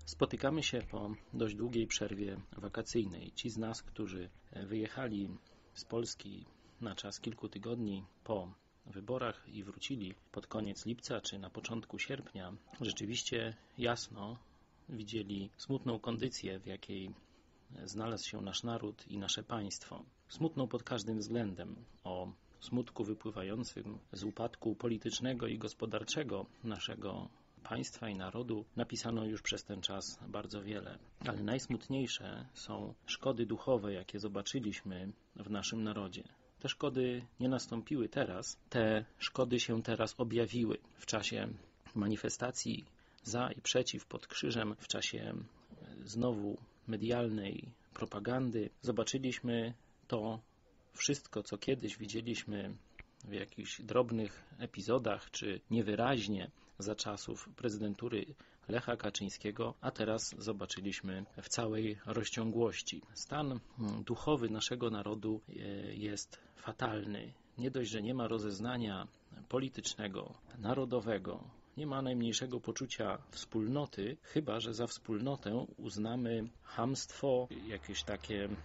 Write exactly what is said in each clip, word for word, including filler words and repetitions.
Spotykamy się po dość długiej przerwie wakacyjnej. Ci z nas, którzy wyjechali z Polski na czas kilku tygodni po wyborach i wrócili pod koniec lipca czy na początku sierpnia, rzeczywiście jasno widzieli smutną kondycję, w jakiej znalazł się nasz naród i nasze państwo. Smutną pod każdym względem. O smutku wypływającym z upadku politycznego i gospodarczego naszego państwa i narodu napisano już przez ten czas bardzo wiele. Ale najsmutniejsze są szkody duchowe, jakie zobaczyliśmy w naszym narodzie. Te szkody nie nastąpiły teraz, te szkody się teraz objawiły w czasie manifestacji za i przeciw pod krzyżem, w czasie znowu medialnej propagandy. Zobaczyliśmy to wszystko, co kiedyś widzieliśmy w jakichś drobnych epizodach, czy niewyraźnie za czasów prezydentury Lecha Kaczyńskiego, a teraz zobaczyliśmy w całej rozciągłości. Stan duchowy naszego narodu jest fatalny. Nie dość, że nie ma rozeznania politycznego, narodowego, nie ma najmniejszego poczucia wspólnoty, chyba że za wspólnotę uznamy chamstwo, jakieś takie hmm,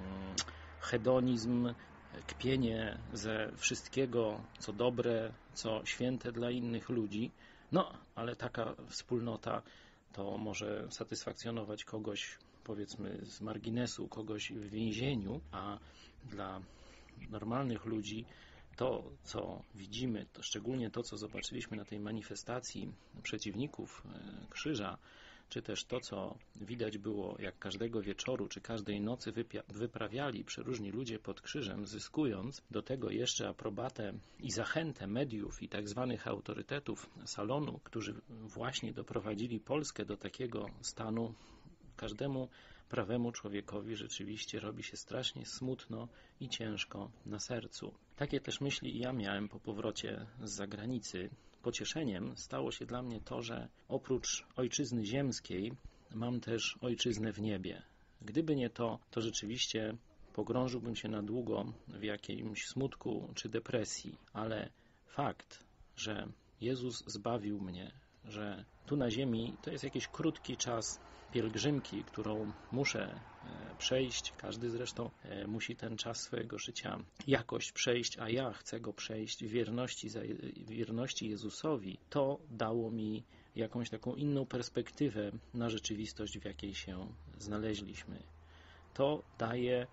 hedonizm, kpienie ze wszystkiego, co dobre, co święte dla innych ludzi. No, ale taka wspólnota to może satysfakcjonować kogoś, powiedzmy, z marginesu, kogoś w więzieniu, a dla normalnych ludzi to, co widzimy, to szczególnie to, co zobaczyliśmy na tej manifestacji przeciwników krzyża, czy też to, co widać było, jak każdego wieczoru, czy każdej nocy wyprawiali przeróżni ludzie pod krzyżem, zyskując do tego jeszcze aprobatę i zachętę mediów i tak zwanych autorytetów salonu, którzy właśnie doprowadzili Polskę do takiego stanu. Każdemu prawemu człowiekowi rzeczywiście robi się strasznie smutno i ciężko na sercu. Takie też myśli ja miałem po powrocie z zagranicy. Pocieszeniem stało się dla mnie to, że oprócz ojczyzny ziemskiej mam też ojczyznę w niebie. Gdyby nie to, to rzeczywiście pogrążyłbym się na długo w jakimś smutku czy depresji, ale fakt, że Jezus zbawił mnie, że tu na ziemi to jest jakiś krótki czas pielgrzymki, którą muszę przejść. Każdy zresztą musi ten czas swojego życia jakoś przejść, a ja chcę go przejść w wierności, w wierności Jezusowi. To dało mi jakąś taką inną perspektywę na rzeczywistość, w jakiej się znaleźliśmy. To daje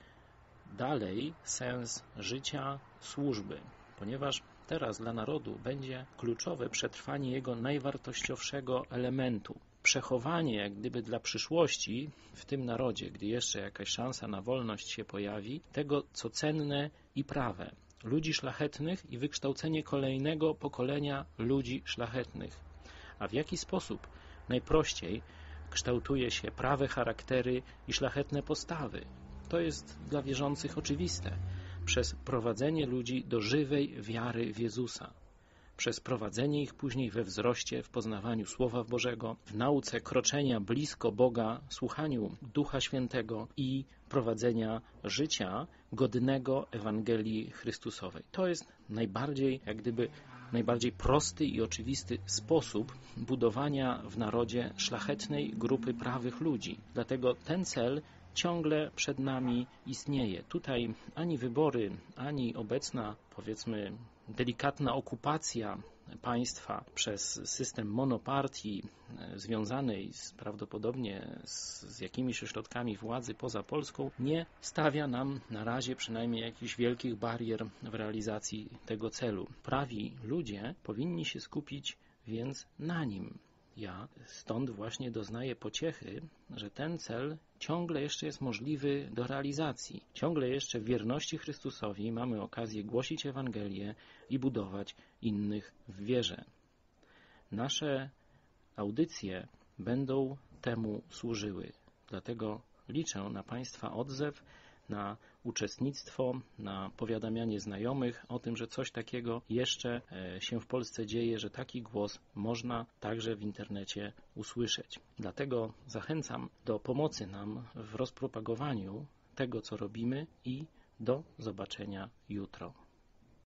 dalej sens życia, służby, ponieważ teraz dla narodu będzie kluczowe przetrwanie jego najwartościowszego elementu. Przechowanie, jak gdyby dla przyszłości w tym narodzie, gdy jeszcze jakaś szansa na wolność się pojawi, tego, co cenne i prawe. Ludzi szlachetnych i wykształcenie kolejnego pokolenia ludzi szlachetnych. A w jaki sposób najprościej kształtuje się prawe charaktery i szlachetne postawy? To jest dla wierzących oczywiste. Przez prowadzenie ludzi do żywej wiary w Jezusa. Przez prowadzenie ich później we wzroście, w poznawaniu Słowa Bożego, w nauce kroczenia blisko Boga, słuchaniu Ducha Świętego i prowadzenia życia godnego Ewangelii Chrystusowej. To jest najbardziej, jak gdyby, najbardziej prosty i oczywisty sposób budowania w narodzie szlachetnej grupy prawych ludzi. Dlatego ten cel ciągle przed nami istnieje. Tutaj ani wybory, ani obecna, powiedzmy, delikatna okupacja państwa przez system monopartii związanej z, prawdopodobnie z, z jakimiś ośrodkami władzy poza Polską nie stawia nam na razie przynajmniej jakichś wielkich barier w realizacji tego celu. Prawi ludzie powinni się skupić więc na nim. Ja stąd właśnie doznaję pociechy, że ten cel ciągle jeszcze jest możliwy do realizacji. Ciągle jeszcze w wierności Chrystusowi mamy okazję głosić Ewangelię i budować innych w wierze. Nasze audycje będą temu służyły. Dlatego liczę na Państwa odzew, na uczestnictwo, na powiadamianie znajomych o tym, że coś takiego jeszcze się w Polsce dzieje, że taki głos można także w internecie usłyszeć. Dlatego zachęcam do pomocy nam w rozpropagowaniu tego, co robimy i do zobaczenia jutro.